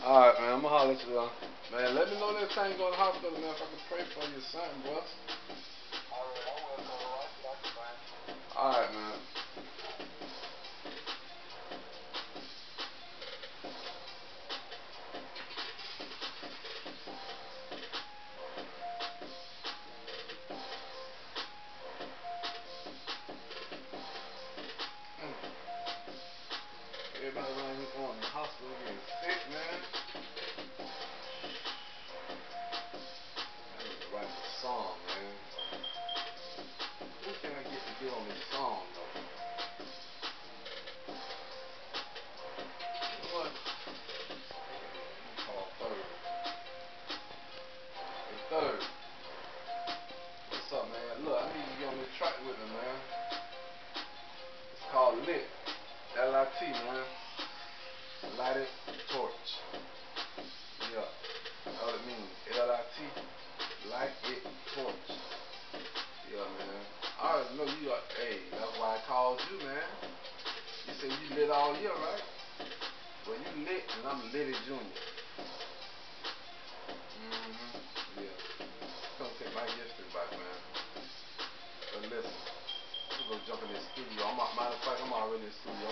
Alright, man, I'm gonna holler at you, man, let me know next time you go to the hospital, man, if I can pray for you or something, boy. Alright, man. Everybody around here going to the hospital getting sick, man. I need to write a song, man. Who can I get on this song, though? You know what? I'm gonna call Third. Hey, Third. What's up, man? Look, I need you to get on this track with me, man. It's called Lit. L-I-T, man. Lighted torch. Yeah. That's what it means. L-I-T. Light it torch. Yeah, man. I already know you are. Hey, that's why I called you, man. You say you lit all year, right? Well, you lit, and I'm Litty Junior. Yeah. Come take my history back, man. But listen, I'm gonna go jump in this studio. Matter of fact, I'm already in the studio.